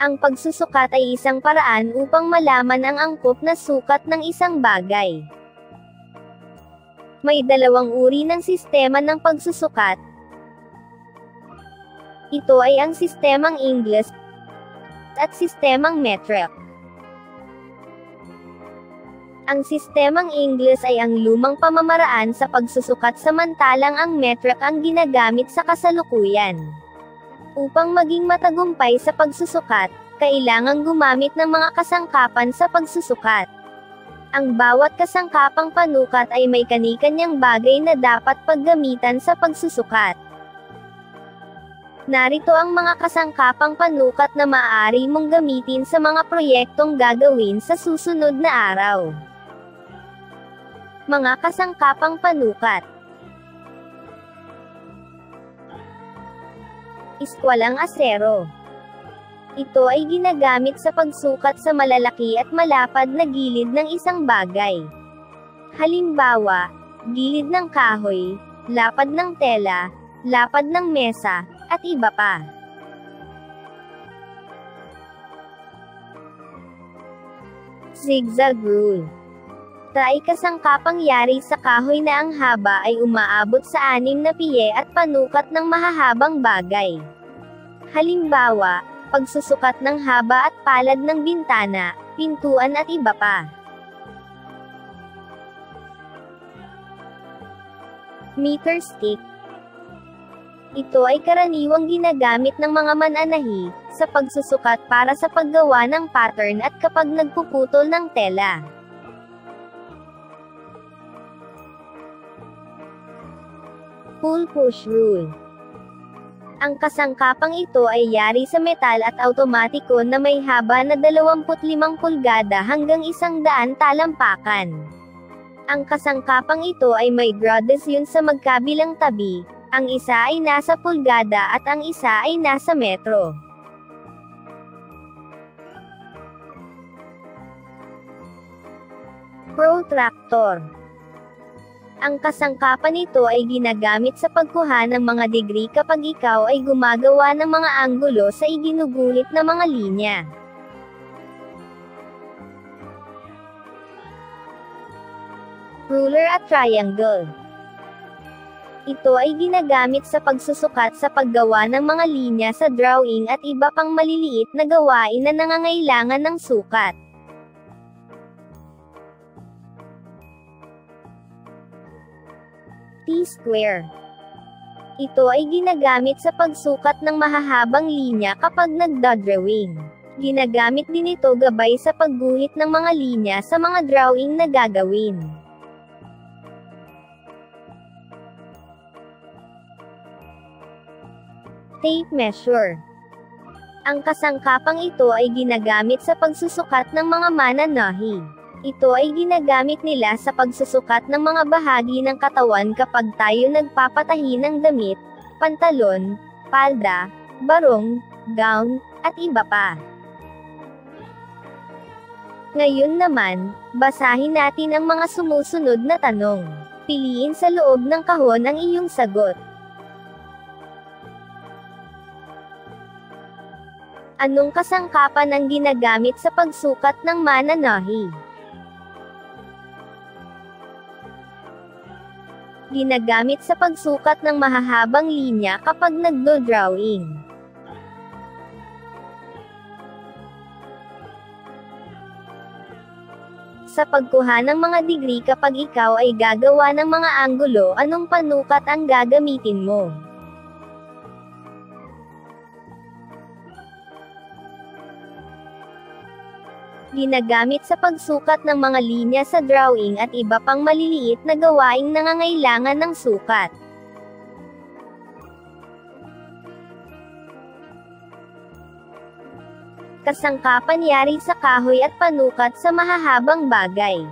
Ang pagsusukat ay isang paraan upang malaman ang angkop na sukat ng isang bagay. May dalawang uri ng sistema ng pagsusukat. Ito ay ang sistemang Ingles at sistemang metric. Ang sistemang Ingles ay ang lumang pamamaraan sa pagsusukat samantalang ang metric ang ginagamit sa kasalukuyan. Upang maging matagumpay sa pagsusukat, kailangang gumamit ng mga kasangkapan sa pagsusukat. Ang bawat kasangkapang panukat ay may kani-kanyang bagay na dapat paggamitan sa pagsusukat. Narito ang mga kasangkapang panukat na maaari mong gamitin sa mga proyektong gagawin sa susunod na araw. Mga kasangkapang panukat. Iskwalang asero. Ito ay ginagamit sa pagsukat sa malalaki at malapad na gilid ng isang bagay. Halimbawa, gilid ng kahoy, lapad ng tela, lapad ng mesa, at iba pa. Zigzag rule. Ito ay kasangkapang yari sa kahoy na ang haba ay umaabot sa 6 na piye at panukat ng mahahabang bagay. Halimbawa, pagsusukat ng haba at palad ng bintana, pintuan at iba pa. Meter stick. Ito ay karaniwang ginagamit ng mga mananahi sa pagsusukat para sa paggawa ng pattern at kapag nagpuputol ng tela. Pull-push rule. Ang kasangkapang ito ay yari sa metal at automatiko na may haba na 25 pulgada hanggang 100 talampakan. Ang kasangkapang ito ay may gradasyon sa magkabilang tabi, ang isa ay nasa pulgada at ang isa ay nasa metro. Protractor. Ang kasangkapan nito ay ginagamit sa pagkuha ng mga degree kapag ikaw ay gumagawa ng mga anggulo sa iginuguhit na mga linya. Ruler at triangle. Ito ay ginagamit sa pagsusukat sa paggawa ng mga linya sa drawing at iba pang maliliit na gawain na nangangailangan ng sukat. T-square. Ito ay ginagamit sa pagsukat ng mahahabang linya kapag nagdodrawing. Ginagamit din ito gabay sa pagguhit ng mga linya sa mga drawing na gagawin. Tape measure. Ang kasangkapang ito ay ginagamit sa pagsusukat ng mga mananahi. Ito ay ginagamit nila sa pagsusukat ng mga bahagi ng katawan kapag tayo nagpapatahi ng damit, pantalon, palda, barong, gown, at iba pa. Ngayon naman, basahin natin ang mga sumusunod na tanong. Piliin sa loob ng kahon ang iyong sagot. Anong kasangkapan ang ginagamit sa pagsukat ng mananahi? Ginagamit sa pagsukat ng mahahabang linya kapag nagdo-drawing. Sa pagkuha ng mga degree kapag ikaw ay gagawa ng mga anggulo, anong panukat ang gagamitin mo? Ginagamit sa pagsukat ng mga linya sa drawing at iba pang maliliit na gawaing nangangailangan ng sukat. Kasangkapan yari sa kahoy at panukat sa mahahabang bagay.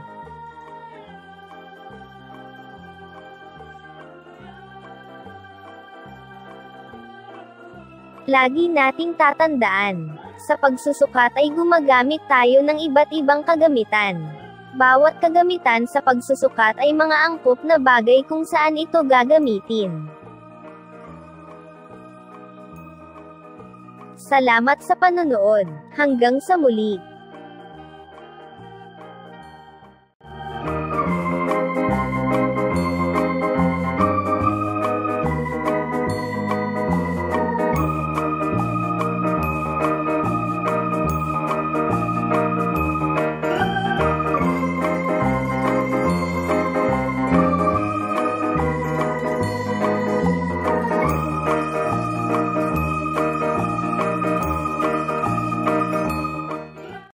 Lagi nating tatandaan, sa pagsusukat ay gumagamit tayo ng iba't ibang kagamitan. Bawat kagamitan sa pagsusukat ay mga angkop na bagay kung saan ito gagamitin. Salamat sa panonood. Hanggang sa muli.